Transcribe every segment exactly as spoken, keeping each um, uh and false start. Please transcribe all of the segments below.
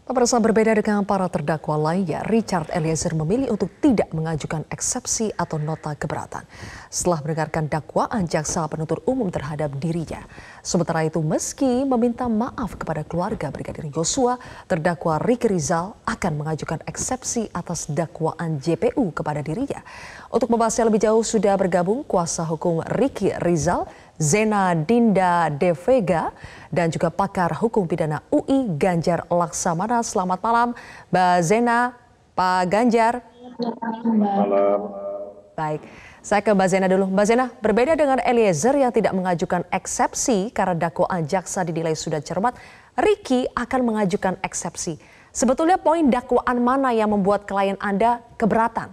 Pemirsa, berbeda dengan para terdakwa lainnya, Richard Eliezer memilih untuk tidak mengajukan eksepsi atau nota keberatan setelah mendengarkan dakwaan jaksa penuntut umum terhadap dirinya. Sementara itu, meski meminta maaf kepada keluarga Brigadir Yosua, terdakwa Ricky Rizal akan mengajukan eksepsi atas dakwaan J P U kepada dirinya. Untuk membahasnya lebih jauh sudah bergabung kuasa hukum Ricky Rizal, Zena Dinda De Vega, dan juga pakar hukum pidana U I Ganjar Laksamana. Selamat malam, Mbak Zena, Pak Ganjar. Malam. Baik, saya ke Mbak Zena dulu. Mbak Zena, berbeda dengan Eliezer yang tidak mengajukan eksepsi karena dakwaan jaksa dinilai sudah cermat, Ricky akan mengajukan eksepsi. Sebetulnya poin dakwaan mana yang membuat klien Anda keberatan?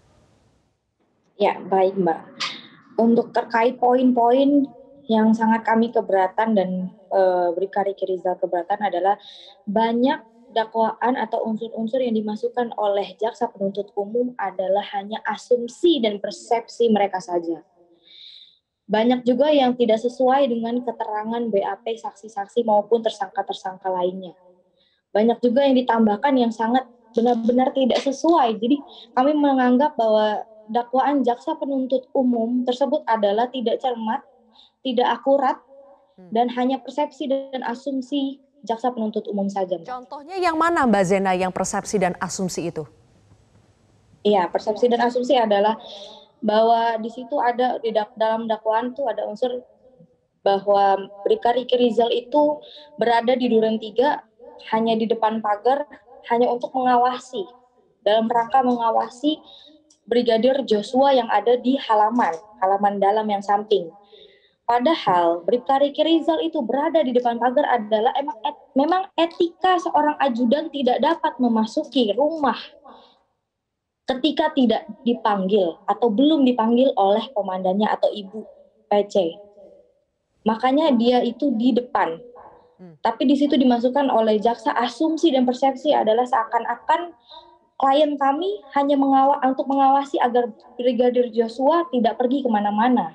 Ya, baik Mbak. Untuk terkait poin-poin yang sangat kami keberatan dan e, Brigadir Ricky Rizal keberatan adalah banyak dakwaan atau unsur-unsur yang dimasukkan oleh jaksa penuntut umum adalah hanya asumsi dan persepsi mereka saja. Banyak juga yang tidak sesuai dengan keterangan B A P, saksi-saksi maupun tersangka-tersangka lainnya. Banyak juga yang ditambahkan yang sangat benar-benar tidak sesuai. Jadi kami menganggap bahwa dakwaan jaksa penuntut umum tersebut adalah tidak cermat, tidak akurat, dan hanya persepsi dan asumsi jaksa penuntut umum saja. Contohnya yang mana Mbak Zena yang persepsi dan asumsi itu? Iya, persepsi dan asumsi adalah bahwa di situ ada di dalam dakwaan itu ada unsur bahwa Brigadir Ricky Rizal itu berada di Duren tiga hanya di depan pagar hanya untuk mengawasi, dalam rangka mengawasi Brigadir Joshua yang ada di halaman, halaman dalam yang samping. Padahal Brigadir Ricky Rizal itu berada di depan pagar adalah emang et, memang etika seorang ajudan tidak dapat memasuki rumah ketika tidak dipanggil atau belum dipanggil oleh komandannya atau ibu P C. Makanya dia itu di depan. Hmm. Tapi di situ dimasukkan oleh jaksa asumsi dan persepsi adalah seakan-akan klien kami hanya mengawa, untuk mengawasi agar Brigadir Joshua tidak pergi kemana-mana.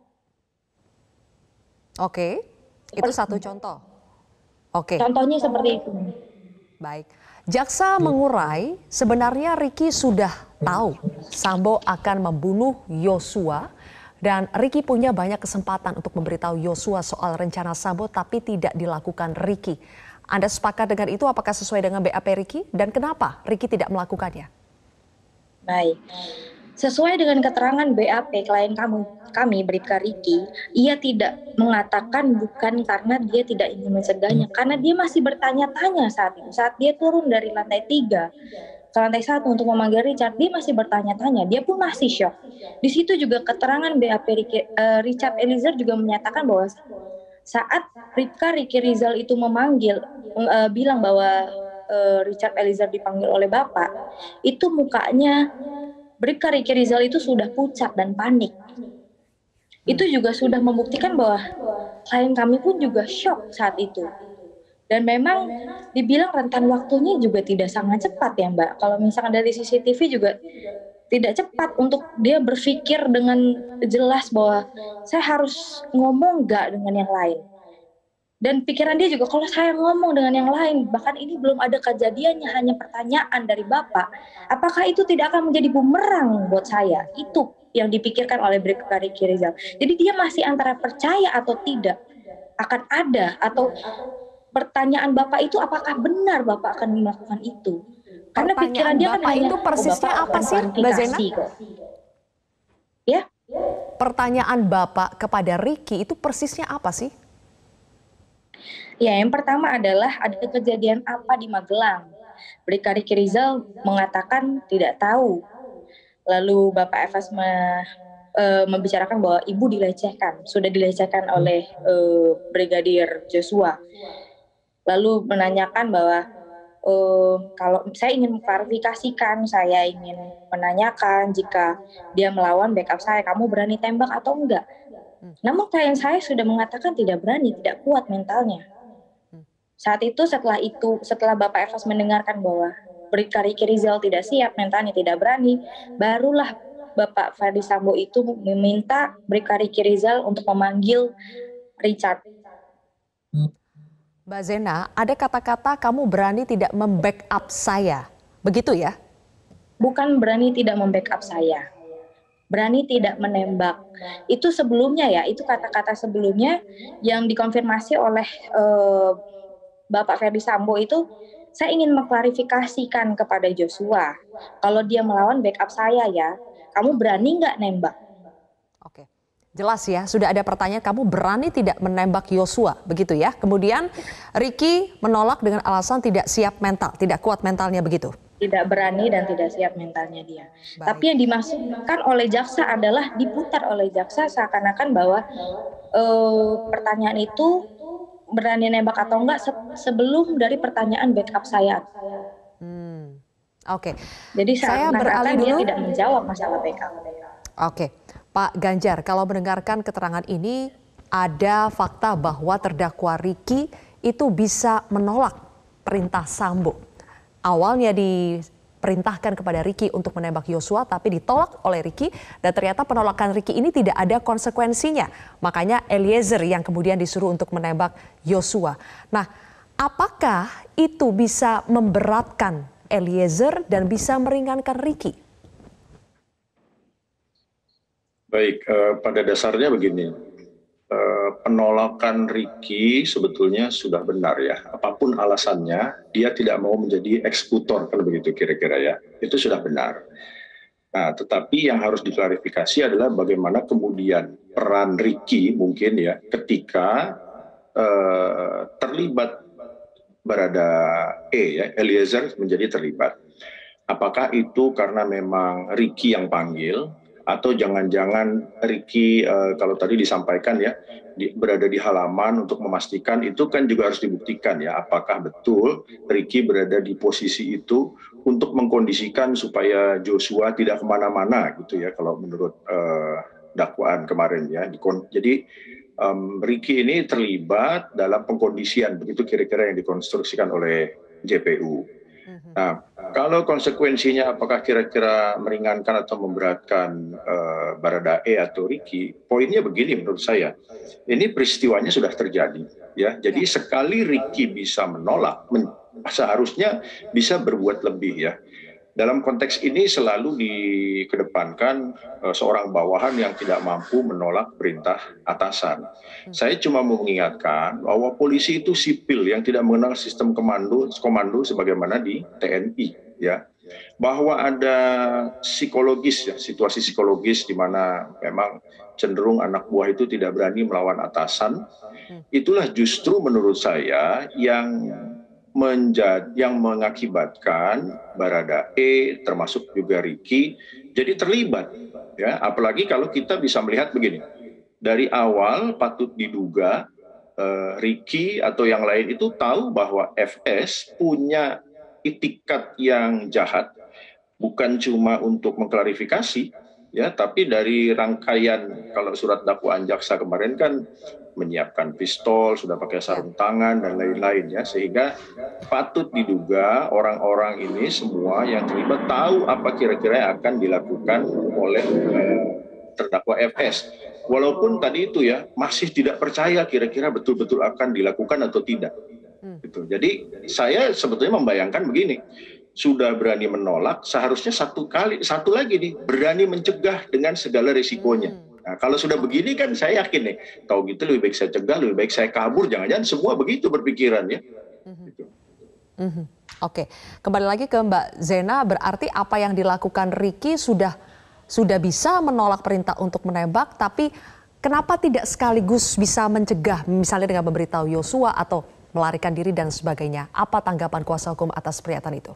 Oke, itu satu contoh. Oke. Contohnya seperti itu. Baik, jaksa mengurai sebenarnya Ricky sudah tahu Sambo akan membunuh Yosua dan Ricky punya banyak kesempatan untuk memberitahu Yosua soal rencana Sambo tapi tidak dilakukan Ricky. Anda sepakat dengan itu? Apakah sesuai dengan B A P Ricky? Dan kenapa Ricky tidak melakukannya? Baik, sesuai dengan keterangan B A P klien kami, kami Brigadir Ricky, ia tidak mengatakan bukan karena dia tidak ingin mencegahnya, karena dia masih bertanya-tanya saat itu. Saat dia turun dari lantai tiga ke lantai satu untuk memanggil Richard, dia masih bertanya-tanya, dia pun masih shock. Di situ juga keterangan B A P Ricky, uh, Richard Eliezer juga menyatakan bahwa saat Brigadir Ricky Rizal itu memanggil, uh, bilang bahwa uh, Richard Eliezer dipanggil oleh Bapak, itu mukanya Brigadir Ricky Rizal itu sudah pucat dan panik. Itu juga sudah membuktikan bahwa klien kami pun juga shock saat itu. Dan memang dibilang rentan waktunya juga tidak sangat cepat ya Mbak. Kalau misalkan dari C C T V juga tidak cepat untuk dia berpikir dengan jelas bahwa saya harus ngomong nggak dengan yang lain. Dan pikiran dia juga kalau saya ngomong dengan yang lain, bahkan ini belum ada kejadiannya, hanya pertanyaan dari Bapak, apakah itu tidak akan menjadi bumerang buat saya? Itu yang dipikirkan oleh Brigadir Ricky Rizal. Jadi dia masih antara percaya atau tidak akan ada, atau pertanyaan Bapak itu apakah benar Bapak akan melakukan itu? Karena pikiran dia kan Bapak hanya, itu persisnya oh, apa sih, Mbak Zena? Ya? Pertanyaan Bapak kepada Ricky itu persisnya apa sih? Ya, yang pertama adalah ada kejadian apa di Magelang. Brigadir Ricky Rizal mengatakan tidak tahu. Lalu Bapak Efas me, e, membicarakan bahwa ibu dilecehkan, sudah dilecehkan oleh e, Brigadir Joshua. Lalu menanyakan bahwa e, kalau saya ingin mengklarifikasikan, saya ingin menanyakan jika dia melawan backup saya, kamu berani tembak atau enggak? Namun klien saya sudah mengatakan tidak berani, tidak kuat mentalnya. Saat itu setelah itu setelah Bapak Efas mendengarkan bahwa Brigadir Ricky Rizal tidak siap, mentalnya tidak berani, barulah Bapak Ferdy Sambo itu meminta Brigadir Ricky Rizal untuk memanggil Richard. Mbak Zena, ada kata-kata kamu berani tidak membackup saya, begitu ya? Bukan berani tidak membackup saya, berani tidak menembak. Itu sebelumnya ya, itu kata-kata sebelumnya yang dikonfirmasi oleh eh, Bapak Ferdy Sambo itu, saya ingin mengklarifikasikan kepada Joshua, kalau dia melawan backup saya ya, kamu berani nggak nembak? Oke, jelas ya, sudah ada pertanyaan, kamu berani tidak menembak Yosua, begitu ya? Kemudian Ricky menolak dengan alasan tidak siap mental, tidak kuat mentalnya, begitu? Tidak berani dan tidak siap mentalnya dia. Baik. Tapi yang dimaksudkan oleh jaksa adalah diputar oleh jaksa seakan-akan bahwa eh, pertanyaan itu berani nembak atau enggak sebelum dari pertanyaan backup saya. Hmm. Oke. Jadi saya beralih dia dulu. tidak menjawab masalah backup. Oke, Pak Ganjar, kalau mendengarkan keterangan ini ada fakta bahwa terdakwa Ricky itu bisa menolak perintah Sambo. Awalnya diperintahkan kepada Ricky untuk menembak Yosua, tapi ditolak oleh Ricky, dan ternyata penolakan Ricky ini tidak ada konsekuensinya. Makanya Eliezer yang kemudian disuruh untuk menembak Yosua. Nah, apakah itu bisa memberatkan Eliezer dan bisa meringankan Ricky? Baik, eh, pada dasarnya begini, eh, penolakan Ricky sebetulnya sudah benar ya. Apapun alasannya, dia tidak mau menjadi eksekutor, kan begitu kira-kira ya. Itu sudah benar. Nah, tetapi yang harus diklarifikasi adalah bagaimana kemudian peran Ricky mungkin ya ketika eh, terlibat Barada E ya, Eliezer menjadi terlibat. Apakah itu karena memang Ricky yang panggil, atau jangan-jangan Ricky uh, kalau tadi disampaikan ya di, berada di halaman untuk memastikan, itu kan juga harus dibuktikan ya apakah betul Ricky berada di posisi itu untuk mengkondisikan supaya Joshua tidak kemana-mana gitu ya kalau menurut uh, dakwaan kemarin ya. Jadi um, Ricky ini terlibat dalam pengkondisian, begitu kira-kira yang dikonstruksikan oleh J P U. Nah, kalau konsekuensinya apakah kira-kira meringankan atau memberatkan uh, Barada E atau Ricky, poinnya begini menurut saya, ini peristiwanya sudah terjadi, ya. Jadi sekali Ricky bisa menolak, men seharusnya bisa berbuat lebih, ya. Dalam konteks ini selalu dikedepankan uh, seorang bawahan yang tidak mampu menolak perintah atasan. Saya cuma mau mengingatkan bahwa polisi itu sipil yang tidak mengenal sistem komando, komando sebagaimana di T N I, ya. Bahwa ada psikologis, ya, situasi psikologis di mana memang cenderung anak buah itu tidak berani melawan atasan. Itulah justru menurut saya yang menjadi yang mengakibatkan Barada E termasuk juga Ricky jadi terlibat, ya. Apalagi kalau kita bisa melihat begini, dari awal patut diduga eh, Ricky atau yang lain itu tahu bahwa F S punya itikat yang jahat, bukan cuma untuk mengklarifikasi ya, tapi dari rangkaian kalau surat dakwaan jaksa kemarin kan menyiapkan pistol, sudah pakai sarung tangan dan lain-lain ya, sehingga patut diduga orang-orang ini semua yang terlibat tahu apa kira-kira yang akan dilakukan oleh eh, terdakwa F S. Walaupun tadi itu ya masih tidak percaya kira-kira betul-betul akan dilakukan atau tidak. Gitu. Jadi saya sebetulnya membayangkan begini, sudah berani menolak, seharusnya satu kali, satu lagi nih, berani mencegah dengan segala risikonya. Nah, kalau sudah begini kan saya yakin nih, tahu gitu lebih baik saya cegah, lebih baik saya kabur, jangan-jangan semua begitu berpikiran ya. Mm-hmm. Gitu. Mm-hmm. Oke, kembali lagi ke Mbak Zena, berarti apa yang dilakukan Ricky sudah sudah bisa menolak perintah untuk menembak, tapi kenapa tidak sekaligus bisa mencegah, misalnya dengan memberitahu Yosua atau melarikan diri dan sebagainya? Apa tanggapan kuasa hukum atas pernyataan itu?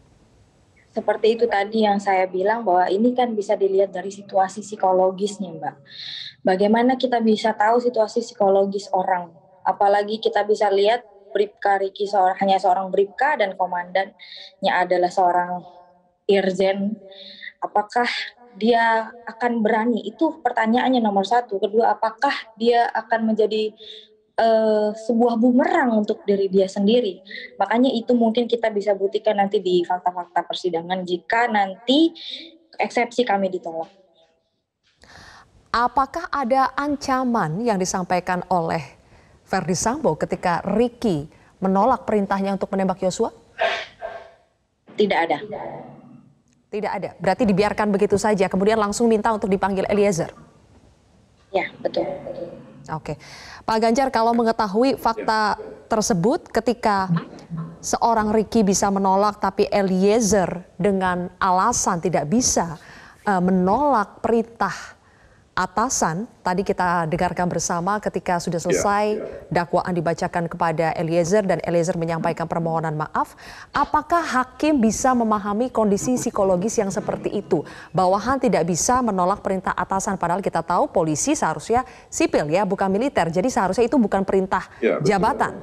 Seperti itu tadi yang saya bilang bahwa ini kan bisa dilihat dari situasi psikologisnya, Mbak. Bagaimana kita bisa tahu situasi psikologis orang? Apalagi kita bisa lihat Bribka Ricky seorang, hanya seorang Bribka dan komandannya adalah seorang Irjen. Apakah dia akan berani? Itu pertanyaannya nomor satu. Kedua, apakah dia akan menjadi Uh, sebuah bumerang untuk diri dia sendiri. Makanya itu mungkin kita bisa buktikan nanti di fakta-fakta persidangan jika nanti eksepsi kami ditolak. Apakah ada ancaman yang disampaikan oleh Ferdy Sambo ketika Ricky menolak perintahnya untuk menembak Yosua? Tidak ada. Tidak ada. Berarti dibiarkan begitu saja, kemudian langsung minta untuk dipanggil Eliezer. Ya, betul. Oke. Pak Ganjar, kalau mengetahui fakta tersebut ketika seorang Ricky bisa menolak tapi Eliezer dengan alasan tidak bisa uh, menolak perintah atasan, tadi kita dengarkan bersama ketika sudah selesai dakwaan dibacakan kepada Eliezer dan Eliezer menyampaikan permohonan maaf, apakah hakim bisa memahami kondisi psikologis yang seperti itu? Bawahan tidak bisa menolak perintah atasan, padahal kita tahu polisi seharusnya sipil ya, bukan militer, jadi seharusnya itu bukan perintah ya, jabatan.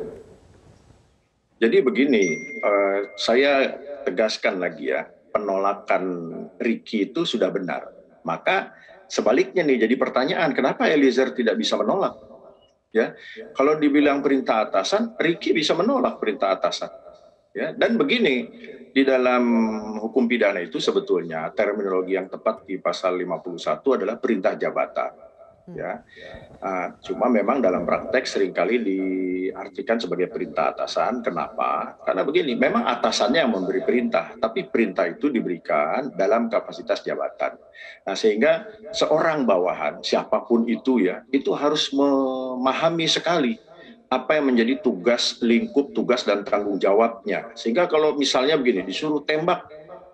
Jadi begini, uh, saya tegaskan lagi ya, penolakan Ricky itu sudah benar. Maka sebaliknya nih, jadi pertanyaan, kenapa Eliezer tidak bisa menolak? Ya, kalau dibilang perintah atasan, Ricky bisa menolak perintah atasan. Ya, dan begini, di dalam hukum pidana itu sebetulnya terminologi yang tepat di pasal lima puluh satu adalah perintah jabatan. Ya, uh, cuma memang dalam praktek seringkali diartikan sebagai perintah atasan. Kenapa? Karena begini, memang atasannya yang memberi perintah, tapi perintah itu diberikan dalam kapasitas jabatan. Nah, sehingga seorang bawahan, siapapun itu ya, itu harus memahami sekali apa yang menjadi tugas, lingkup tugas dan tanggung jawabnya. Sehingga kalau misalnya begini, disuruh tembak,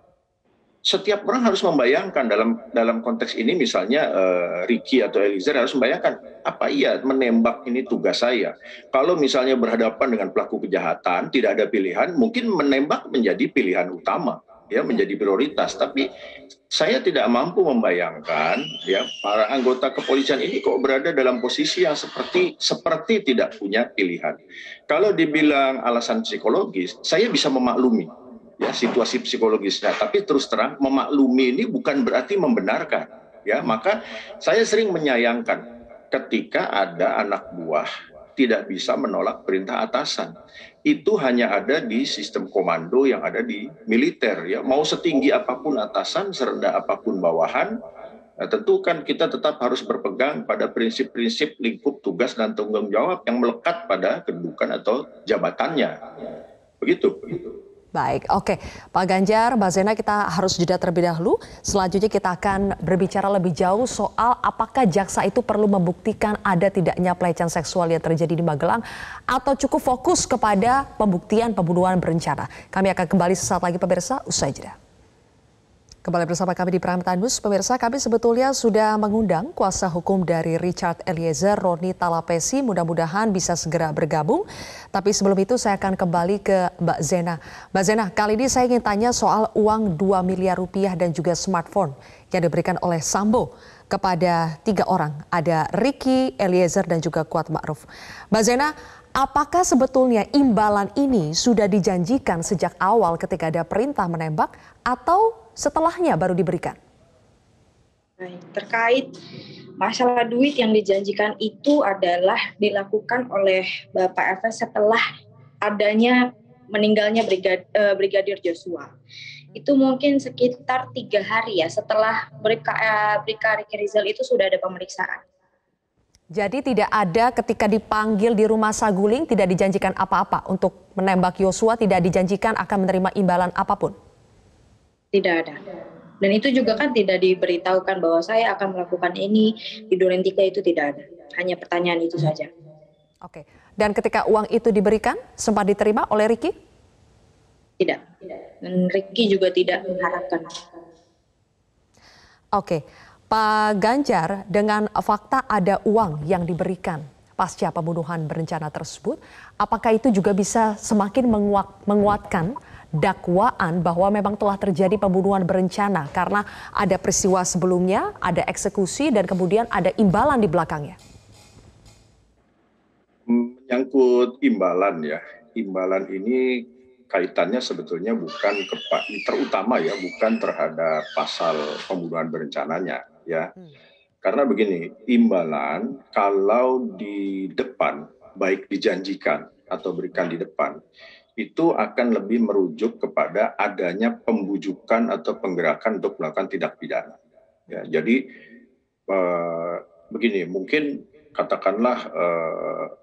setiap orang harus membayangkan dalam dalam konteks ini misalnya uh, Ricky atau Eliezer harus membayangkan apa iya menembak ini tugas saya. Kalau misalnya berhadapan dengan pelaku kejahatan tidak ada pilihan, mungkin menembak menjadi pilihan utama, ya menjadi prioritas. Tapi saya tidak mampu membayangkan ya para anggota kepolisian ini kok berada dalam posisi yang seperti seperti tidak punya pilihan. Kalau dibilang alasan psikologis, saya bisa memaklumi ya situasi psikologisnya, tapi terus terang memaklumi ini bukan berarti membenarkan ya. Maka saya sering menyayangkan ketika ada anak buah tidak bisa menolak perintah atasan. Itu hanya ada di sistem komando yang ada di militer ya. Mau setinggi apapun atasan, serendah apapun bawahan, nah, tentu kan kita tetap harus berpegang pada prinsip-prinsip lingkup tugas dan tanggung jawab yang melekat pada kedudukan atau jabatannya. Begitu. Baik, oke. Pak Ganjar, Mbak Zena, kita harus jeda terlebih dahulu. Selanjutnya kita akan berbicara lebih jauh soal apakah jaksa itu perlu membuktikan ada tidaknya pelecehan seksual yang terjadi di Magelang atau cukup fokus kepada pembuktian pembunuhan berencana. Kami akan kembali sesaat lagi pemirsa, usai jeda. Kembali bersama kami di Prime Time News. Pemirsa, kami sebetulnya sudah mengundang kuasa hukum dari Richard Eliezer, Roni Talapesi. Mudah-mudahan bisa segera bergabung. Tapi sebelum itu saya akan kembali ke Mbak Zena. Mbak Zena, kali ini saya ingin tanya soal uang dua miliar rupiah dan juga smartphone yang diberikan oleh Sambo kepada tiga orang. Ada Ricky, Eliezer, dan juga Kuat Ma'ruf. Mbak Zena, apakah sebetulnya imbalan ini sudah dijanjikan sejak awal ketika ada perintah menembak atau setelahnya baru diberikan? Terkait masalah duit yang dijanjikan itu adalah dilakukan oleh Bapak F S setelah adanya meninggalnya Brigad, uh, Brigadir Joshua. Itu mungkin sekitar tiga hari ya setelah Bribka, uh, Bribka Ricky Rizal itu sudah ada pemeriksaan. Jadi tidak ada ketika dipanggil di rumah Saguling tidak dijanjikan apa-apa untuk menembak Yosua, tidak dijanjikan akan menerima imbalan apapun? Tidak ada. Dan itu juga kan tidak diberitahukan bahwa saya akan melakukan ini di Duren tiga, itu tidak ada. Hanya pertanyaan itu saja. Oke. Dan ketika uang itu diberikan, sempat diterima oleh Ricky? Tidak. Dan Ricky juga tidak mengharapkan. Oke. Pak Ganjar, dengan fakta ada uang yang diberikan pasca pembunuhan berencana tersebut, apakah itu juga bisa semakin menguat, menguatkan dakwaan bahwa memang telah terjadi pembunuhan berencana karena ada peristiwa sebelumnya, ada eksekusi, dan kemudian ada imbalan di belakangnya? Menyangkut imbalan ya, imbalan ini kaitannya sebetulnya bukan kepa, terutama ya bukan terhadap pasal pembunuhan berencananya ya. Hmm. Karena begini, imbalan kalau di depan, baik dijanjikan atau berikan di depan, itu akan lebih merujuk kepada adanya pembujukan atau penggerakan untuk melakukan tindak pidana. Ya, jadi eh, begini, mungkin katakanlah eh,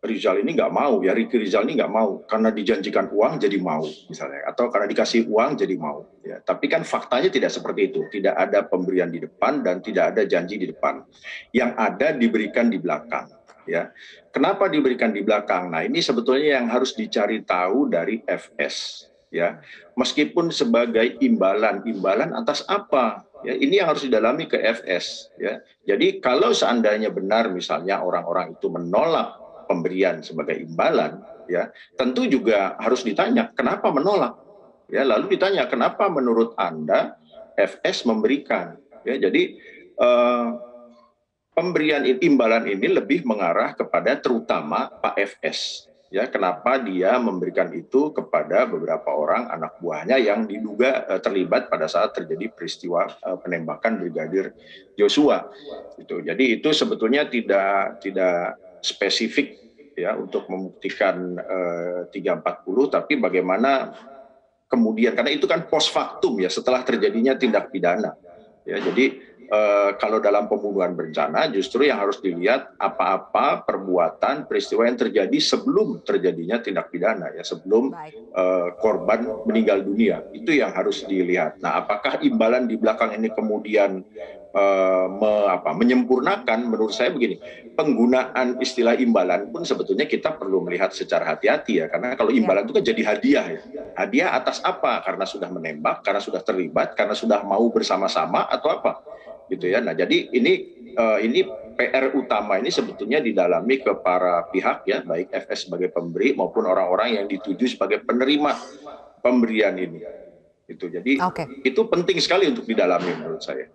Rizal ini nggak mau, ya Ricky Rizal ini nggak mau karena dijanjikan uang jadi mau misalnya, atau karena dikasih uang jadi mau. Ya, tapi kan faktanya tidak seperti itu, tidak ada pemberian di depan dan tidak ada janji di depan. Yang ada diberikan di belakang. Ya, kenapa diberikan di belakang? Nah, ini sebetulnya yang harus dicari tahu dari F S. Ya, meskipun sebagai imbalan, imbalan atas apa? Ya, ini yang harus didalami ke F S. Ya, jadi kalau seandainya benar misalnya orang-orang itu menolak pemberian sebagai imbalan, ya tentu juga harus ditanya kenapa menolak, ya lalu ditanya kenapa menurut Anda F S memberikan, ya jadi eh, pemberian imbalan ini lebih mengarah kepada terutama Pak F S, ya kenapa dia memberikan itu kepada beberapa orang anak buahnya yang diduga eh, terlibat pada saat terjadi peristiwa eh, penembakan Brigadir Joshua, itu jadi itu sebetulnya tidak tidak spesifik ya untuk membuktikan eh, tiga empat puluh, tapi bagaimana kemudian, karena itu kan post factum ya setelah terjadinya tindak pidana ya, jadi eh, kalau dalam pembunuhan berencana justru yang harus dilihat apa-apa perbuatan peristiwa yang terjadi sebelum terjadinya tindak pidana ya, sebelum eh, korban meninggal dunia, itu yang harus dilihat. Nah, apakah imbalan di belakang ini kemudian Uh, me, apa, menyempurnakan? Menurut saya begini, penggunaan istilah imbalan pun sebetulnya kita perlu melihat secara hati-hati ya, karena kalau imbalan ya. Itu kan jadi hadiah ya, hadiah atas apa? Karena sudah menembak, karena sudah terlibat, karena sudah mau bersama-sama atau apa gitu ya. Nah jadi ini uh, ini P R utama ini sebetulnya didalami ke para pihak ya, baik F S sebagai pemberi maupun orang-orang yang dituju sebagai penerima pemberian ini itu. Jadi okay. Itu penting sekali untuk didalami menurut saya.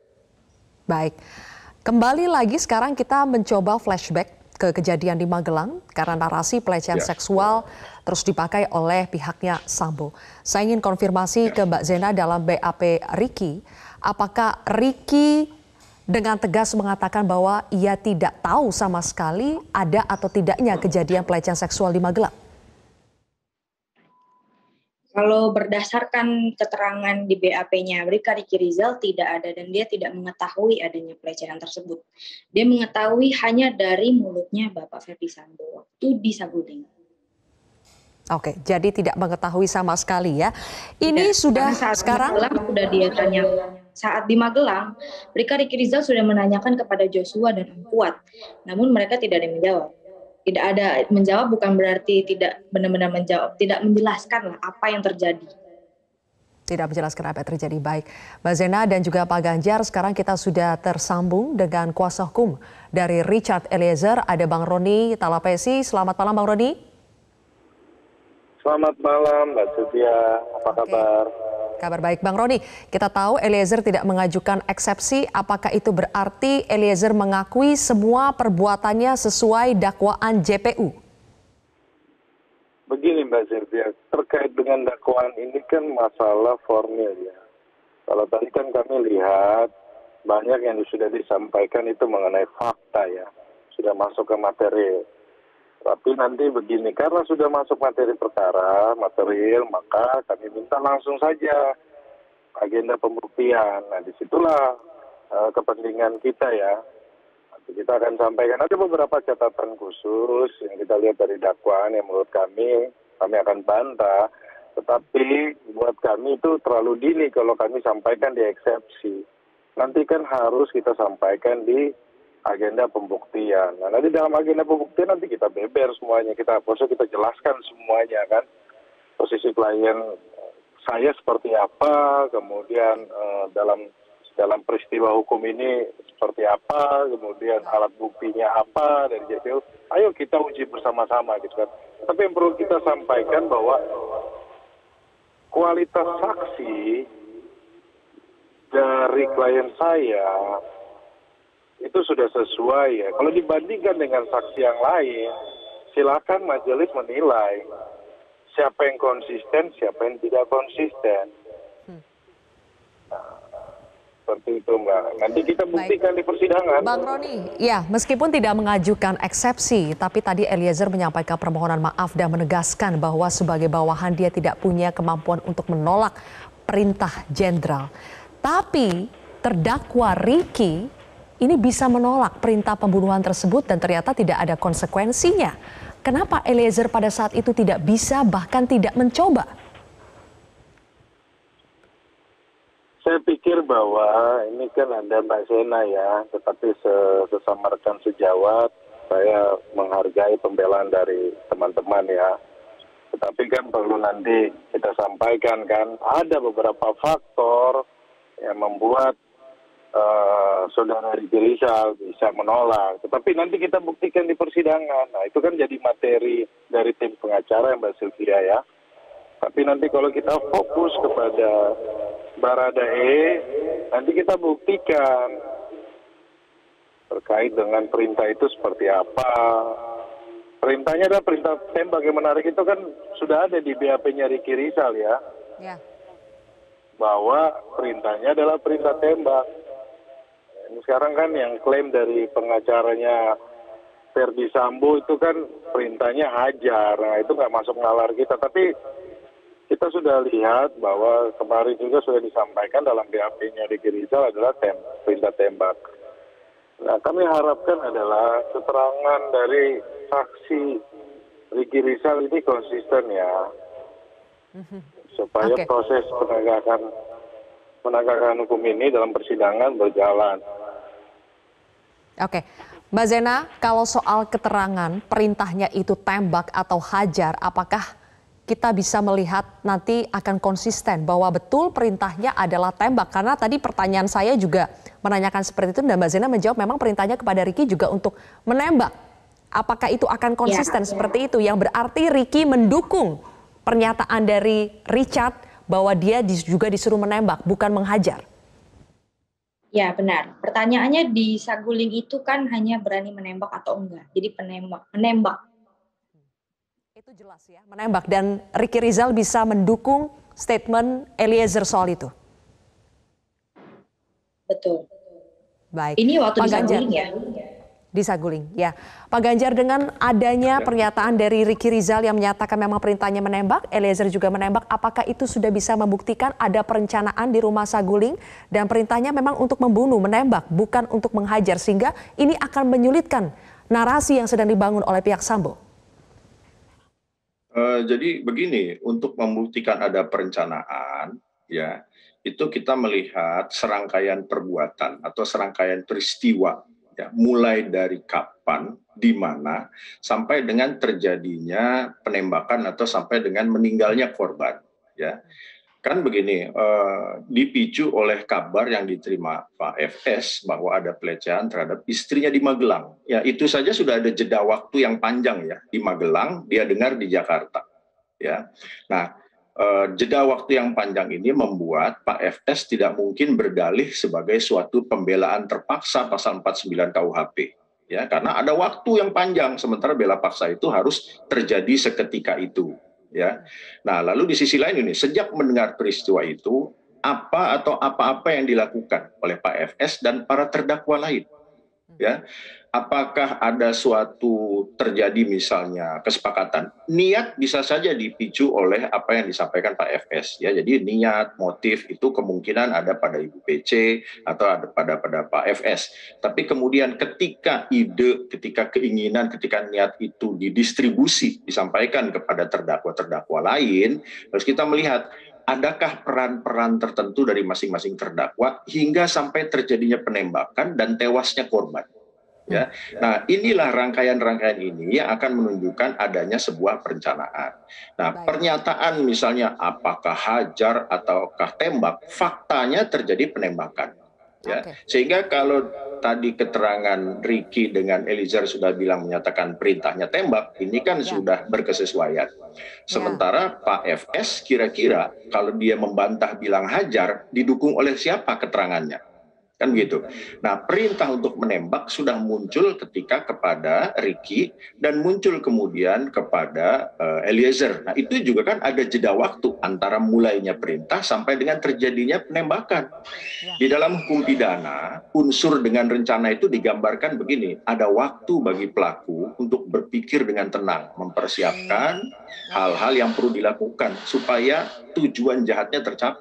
Baik, kembali lagi sekarang kita mencoba flashback ke kejadian di Magelang karena narasi pelecehan ya. seksual terus dipakai oleh pihaknya Sambo. Saya ingin konfirmasi ya. ke Mbak Zena dalam B A P Ricky, apakah Ricky dengan tegas mengatakan bahwa ia tidak tahu sama sekali ada atau tidaknya kejadian pelecehan seksual di Magelang? Kalau berdasarkan keterangan di B A P-nya, Bribka Ricky Rizal tidak ada dan dia tidak mengetahui adanya pelecehan tersebut. Dia mengetahui hanya dari mulutnya Bapak Ferdi Sambo waktu di Saguling. Oke, jadi tidak mengetahui sama sekali ya. Ini tidak, sudah saat sekarang di Magelang sudah dia tanya. Saat di Magelang, Bribka Ricky Rizal sudah menanyakan kepada Joshua dan Om Kuat, namun mereka tidak ada yang menjawab. Tidak ada menjawab bukan berarti tidak benar-benar menjawab, tidak menjelaskan lah apa yang terjadi. Tidak menjelaskan apa yang terjadi. Baik, Mbak Zena dan juga Pak Ganjar, sekarang kita sudah tersambung dengan kuasa hukum dari Richard Eliezer, ada Bang Roni Talapesi. Selamat malam Bang Roni. Selamat malam Mbak Setia, apa Oke. kabar? Kabar baik Bang Roni, kita tahu Eliezer tidak mengajukan eksepsi, apakah itu berarti Eliezer mengakui semua perbuatannya sesuai dakwaan J P U? Begini Mbak Sylvia, terkait dengan dakwaan ini kan masalah formil ya. Kalau tadi kan kami lihat banyak yang sudah disampaikan itu mengenai fakta ya, sudah masuk ke materi. Tapi nanti begini, karena sudah masuk materi perkara, material, maka kami minta langsung saja agenda pembuktian. Nah, disitulah uh, kepentingan kita ya. Nanti kita akan sampaikan, ada beberapa catatan khusus yang kita lihat dari dakwaan yang menurut kami, kami akan bantah. Tetapi buat kami itu terlalu dini kalau kami sampaikan di eksepsi. Nanti kan harus kita sampaikan di agenda pembuktian. Nah, nanti dalam agenda pembuktian nanti kita beber semuanya, kita posisi kita jelaskan semuanya kan. Posisi klien saya seperti apa, kemudian eh, dalam dalam peristiwa hukum ini seperti apa, kemudian alat buktinya apa dari J P U. Ayo kita uji bersama-sama gitu kan. Tapi yang perlu kita sampaikan bahwa kualitas saksi dari klien saya itu sudah sesuai ya. Kalau dibandingkan dengan saksi yang lain, silakan majelis menilai siapa yang konsisten, siapa yang tidak konsisten. Hmm. Nah, seperti itu Mbak. Nanti kita buktikan Baik. di persidangan. Bang Roni, ya meskipun tidak mengajukan eksepsi, tapi tadi Eliezer menyampaikan permohonan maaf dan menegaskan bahwa sebagai bawahan dia tidak punya kemampuan untuk menolak perintah jenderal. Tapi terdakwa Ricky ini bisa menolak perintah pembunuhan tersebut dan ternyata tidak ada konsekuensinya. kenapa Eliezer pada saat itu tidak bisa bahkan tidak mencoba? Saya pikir bahwa ini kan ada Mbak Zena ya, tetapi sesama rekan sejawat, saya menghargai pembelaan dari teman-teman ya. Tetapi kan perlu nanti kita sampaikan kan, ada beberapa faktor yang membuat uh, saudara Ricky Rizal bisa menolak. Tetapi nanti kita buktikan di persidangan. Nah itu kan jadi materi dari tim pengacara Mbak Sylvia ya. Tapi nanti kalau kita fokus kepada Baradae, nanti kita buktikan terkait dengan perintah itu seperti apa. Perintahnya adalah perintah tembak. Yang menarik itu kan sudah ada di B A P-nya Ricky Rizal ya. Ya. Bahwa perintahnya adalah perintah tembak. Ini sekarang kan yang klaim dari pengacaranya Ferdi Sambo itu kan perintahnya hajar. Nah itu nggak masuk nalar kita. Tapi kita sudah lihat bahwa kemarin juga sudah disampaikan dalam B A P-nya Ricky Rizal adalah tem perintah tembak. Nah, kami harapkan adalah keterangan dari saksi Ricky Rizal ini konsisten ya, supaya okay. proses penegakan penegakan hukum ini dalam persidangan berjalan. Oke, okay. Mbak Zena, kalau soal keterangan perintahnya itu tembak atau hajar, apakah kita bisa melihat nanti akan konsisten bahwa betul perintahnya adalah tembak? Karena tadi pertanyaan saya juga menanyakan seperti itu dan Mbak Zena menjawab memang perintahnya kepada Ricky juga untuk menembak. Apakah itu akan konsisten ya, seperti ya. itu? Yang berarti Ricky mendukung pernyataan dari Richard bahwa dia juga disuruh menembak, bukan menghajar. Ya benar. Pertanyaannya di Saguling itu kan hanya berani menembak atau enggak. Jadi penembak, menembak. Itu jelas ya, menembak. Dan Ricky Rizal bisa mendukung statement Eliezer soal itu. Betul. Baik. Ini waktu Pak di Ganjar, Saguling ya? Di Saguling, ya. Pak Ganjar, dengan adanya pernyataan dari Ricky Rizal yang menyatakan memang perintahnya menembak, Eliezer juga menembak, apakah itu sudah bisa membuktikan ada perencanaan di rumah Saguling dan perintahnya memang untuk membunuh, menembak, bukan untuk menghajar, sehingga ini akan menyulitkan narasi yang sedang dibangun oleh pihak Sambo? Uh, jadi begini, untuk membuktikan ada perencanaan, ya, itu kita melihat serangkaian perbuatan atau serangkaian peristiwa, ya, mulai dari kapan, di mana, sampai dengan terjadinya penembakan atau sampai dengan meninggalnya korban, ya. Kan begini, eh, dipicu oleh kabar yang diterima Pak F S bahwa ada pelecehan terhadap istrinya di Magelang. Ya, itu saja sudah ada jeda waktu yang panjang ya di Magelang, dia dengar di Jakarta. Ya, nah eh, jeda waktu yang panjang ini membuat Pak F S tidak mungkin berdalih sebagai suatu pembelaan terpaksa pasal empat puluh sembilan K U H P. Ya, karena ada waktu yang panjang, sementara bela paksa itu harus terjadi seketika itu. Ya, nah lalu di sisi lain ini, sejak mendengar peristiwa itu, apa atau apa-apa yang dilakukan oleh Pak F S dan para terdakwa lain? Ya, apakah ada suatu terjadi misalnya kesepakatan? Niat bisa saja dipicu oleh apa yang disampaikan Pak F S. Ya, jadi niat, motif itu kemungkinan ada pada Ibu P C atau ada pada pada Pak F S. Tapi kemudian ketika ide, ketika keinginan, ketika niat itu didistribusi, disampaikan kepada terdakwa-terdakwa lain, harus kita melihat adakah peran-peran tertentu dari masing-masing terdakwa hingga sampai terjadinya penembakan dan tewasnya korban. Ya, nah inilah rangkaian-rangkaian ini yang akan menunjukkan adanya sebuah perencanaan. Nah, Baik. pernyataan misalnya apakah hajar ataukah tembak, faktanya terjadi penembakan. Ya, okay. Sehingga kalau tadi keterangan Ricky dengan Eliezer sudah bilang menyatakan perintahnya tembak, ini kan ya. sudah berkesesuaian. Sementara ya. Pak F S kira-kira kalau dia membantah bilang hajar, didukung oleh siapa keterangannya? Kan begitu. Nah, perintah untuk menembak sudah muncul ketika kepada Ricky dan muncul kemudian kepada uh, Eliezer. Nah, itu juga kan ada jeda waktu antara mulainya perintah sampai dengan terjadinya penembakan. Ya. Di dalam hukum pidana, unsur dengan rencana itu digambarkan begini, ada waktu bagi pelaku untuk berpikir dengan tenang, mempersiapkan hal-hal yang perlu dilakukan supaya tujuan jahatnya tercapai.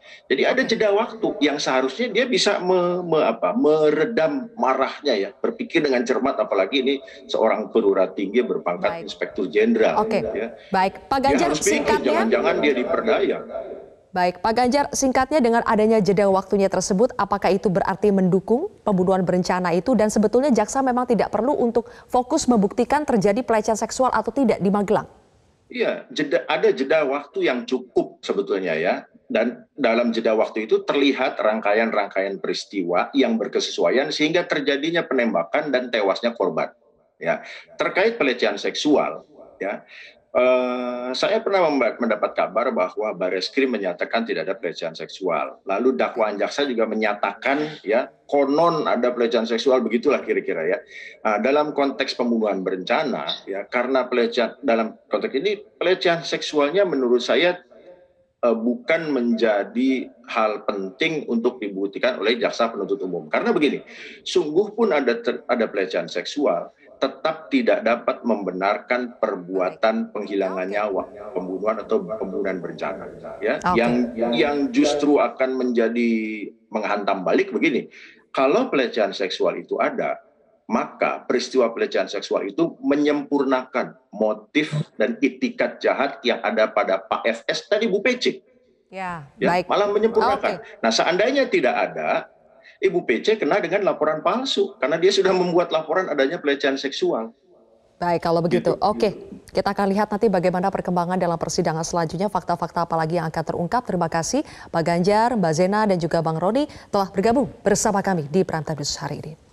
Jadi ada jeda waktu yang seharusnya dia bisa me, me, apa, meredam marahnya ya, berpikir dengan cermat, apalagi ini seorang perwira tinggi berpangkat Baik. Inspektur Jenderal. Oke, Ya. baik. Pak Dia Ganjar, harus pikir, singkatnya. jangan-jangan dia diperdaya. Baik, Pak Ganjar, singkatnya dengan adanya jeda waktunya tersebut, apakah itu berarti mendukung pembunuhan berencana itu dan sebetulnya jaksa memang tidak perlu untuk fokus membuktikan terjadi pelecehan seksual atau tidak di Magelang? Iya, jeda, ada jeda waktu yang cukup sebetulnya ya. Dan dalam jeda waktu itu terlihat rangkaian-rangkaian peristiwa yang berkesesuaian sehingga terjadinya penembakan dan tewasnya korban. Ya, terkait pelecehan seksual, ya, eh, saya pernah mendapat kabar bahwa Bareskrim menyatakan tidak ada pelecehan seksual. Lalu dakwaan jaksa juga menyatakan, ya, konon ada pelecehan seksual, begitulah kira-kira ya. Nah, dalam konteks pembunuhan berencana, ya, karena pelecehan dalam konteks ini pelecehan seksualnya menurut saya bukan menjadi hal penting untuk dibuktikan oleh jaksa penuntut umum. Karena begini, sungguh pun ada ter, ada pelecehan seksual, tetap tidak dapat membenarkan perbuatan penghilangan nyawa, pembunuhan atau pembunuhan berencana. Ya, okay. yang yang justru akan menjadi menghantam balik begini. Kalau pelecehan seksual itu ada, maka peristiwa pelecehan seksual itu menyempurnakan motif dan itikat jahat yang ada pada Pak F S dan Ibu P C. Ya, ya, baik. malah menyempurnakan. Okay. Nah, seandainya tidak ada, Ibu P C kena dengan laporan palsu karena dia sudah membuat laporan adanya pelecehan seksual. Baik, kalau begitu. Gitu. Oke, kita akan lihat nanti bagaimana perkembangan dalam persidangan selanjutnya, fakta-fakta apa lagi yang akan terungkap. Terima kasih Pak Ganjar, Mbak Zena, dan juga Bang Roni telah bergabung bersama kami di Prime Time News hari ini.